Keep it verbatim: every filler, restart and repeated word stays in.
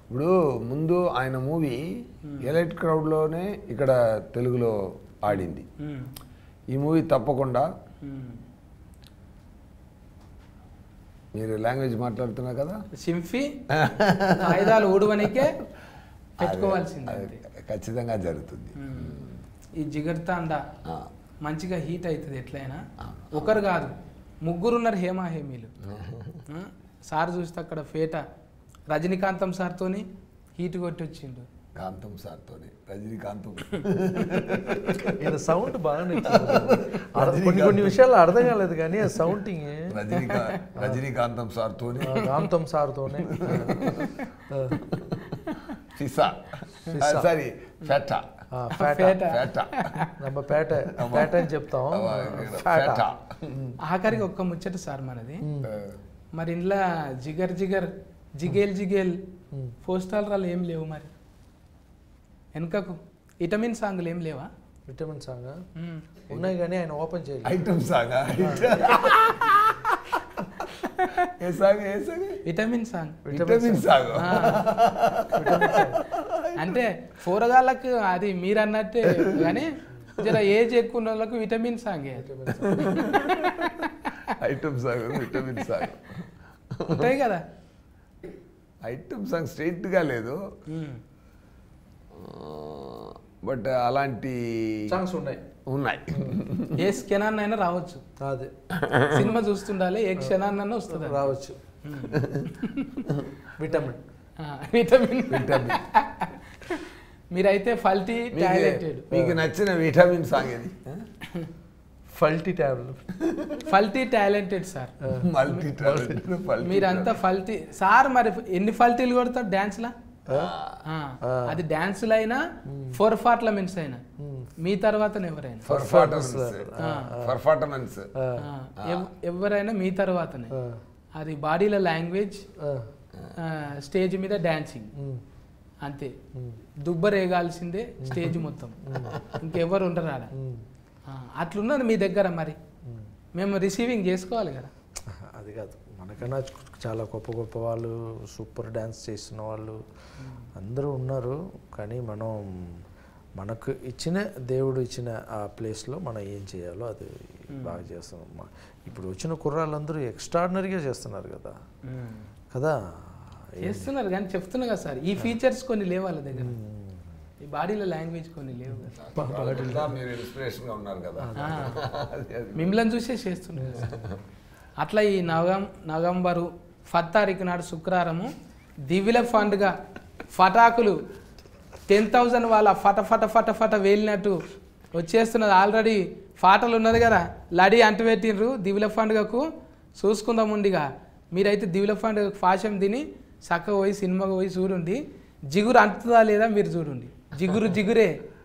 ఇప్పుడు ముందు ఆయన మూవీ ఎలైట్ క్రౌడ్లోనే ఇక్కడ తెలుగులో ఆడింది. ఈ మూవీ తప్పకుండా మీరు లాంగ్వేజ్ మాట్లాడుతున్నారు కదా, సింఫీ ఆయుధాలు ఊడవనికే పెట్టుకోవాల్సింది, ఖచ్చితంగా జరుగుతుంది. ఈ జిగర్తాండా మంచిగా హీట్ అవుతుంది ఎట్లయినా. ఒకరు కాదు ముగ్గురు ఉన్నారు హేమా హేమీలు. సార్ చూస్తే అక్కడ ఫేట రజనీకాంతం సార్తోని హీట్ కొట్టి వచ్చిండు. కాంతం సార్తోని రజనీకాంతం సౌండ్ బాగానే కొన్ని కొన్ని విషయాలు అర్థం కాలేదు కానీ ఆ సౌండింగ్ రజనీకా రజనీకాంతం సార్తోని కాంతం సార్తోనే ఫిసా సారీ ఫెటా పేట నమ్మ పేట పేట అని చెప్తాం. ఆఖరికి ఒక్క ముచ్చట సార్ మనది. మరి ఇంట్లో జిగర్ జిగర్ జిగేల్ జిగేల్ పోస్టాల్ రాళ్ళు ఏం లేవు మరి వెనకకు విటమిన్ సాంగ్లు ఏం లేవా? విటమిన్ సాంగ్ ఉన్నాయి కానీ ఆయన ఓపెన్ చేయలేదు. ఐటమ్ సాంగ్ ఏ సాంగ్ ఏ song vitamin song vitamin song అంటే పోరగాళ్ళకు అది మీరు అన్నట్టే కానీ జర ఏజ్ ఎక్కువ ఉన్న వాళ్ళకు vitamin song item song vitamin song ఉంటాయి కదా. ఐటమ్ సాంగ్ స్ట్రైట్గా లేదు, బట్ అలాంటి సాంగ్స్ ఉన్నాయి ఉన్నాయి. ఏ క్షణాన్ని అయినా రావచ్చు. అదే సినిమా చూస్తుండాలి, ఏ క్షణాన్నైనా వస్తుంది రావచ్చు. విటమిన్ విటమిన్ విటమిన్ మీరైతే ఫల్టీ టాలెంటెడ్. మీకు నచ్చిన విటమిన్ సాంగ్ ఇది? Faulty tablet faulty talented sir. Multi talented మీరంతా ఫల్టీ సార్. మరి ఎన్ని ఫల్టీలు కొడతారు డాన్స్లా? అది డాన్సులు అయినా పర్ఫార్మెన్స్ అయినా మీ తర్వాతనే ఎవరైనా పర్ఫార్మెన్స్ ఎవరైనా మీ తర్వాతనే. అది బాడీలో లాంగ్వేజ్, స్టేజ్ మీద డాన్సింగ్ అంతే. దుబ్బరేగాల్సిందే స్టేజ్ మొత్తం, ఇంకెవరు ఉండరు ఆడ. అట్లున్నది మీ దగ్గర. మరి మేము రిసీవింగ్ చేసుకోవాలి కదా. అది కాదు, మనకన్నా చాలా గొప్ప గొప్ప వాళ్ళు, సూపర్ డ్యాన్స్ చేస్తున్న వాళ్ళు అందరూ ఉన్నారు. కానీ మనం మనకు ఇచ్చిన దేవుడు ఇచ్చిన ఆ ప్లేస్లో మనం ఏం చేయాలో అది బాగా చేస్తున్నాం. ఇప్పుడు వచ్చిన కుర్రాళ్ళందరూ ఎక్స్ట్రాడినరీగా చేస్తున్నారు కదా కదా చేస్తున్నారు కానీ చెప్తున్నా కదా సార్, ఈ ఫీచర్స్ కొన్ని లేవు వాళ్ళ దగ్గర. ఈ బాడీలో లాంగ్వేజ్ కొన్ని లేవు కదా. మిమ్మల్ని చూసే చేస్తున్నారు. అట్లా ఈ నవం నవంబరు పది తారీఖు నాడు శుక్రవారము దివిల ఫండ్గా ఫటాకులు టెన్ థౌజండ్ వాళ్ళ ఫట ఫట ఫట ఫట వేలినట్టు వచ్చేస్తున్నది. ఆల్రెడీ పాటలు ఉన్నది కదా, లడి అంటుపెట్టిండ్రు దివిల ఫండ్గకు. చూసుకుందాం ఉండిగా. మీరైతే దివిల ఫండ్గ ఫాషం తిని చక్కగా పోయి సినిమాకి పోయి చూడండి. జిగురు అంటుతుందా లేదా మీరు చూడండి. జిగురు జిగురే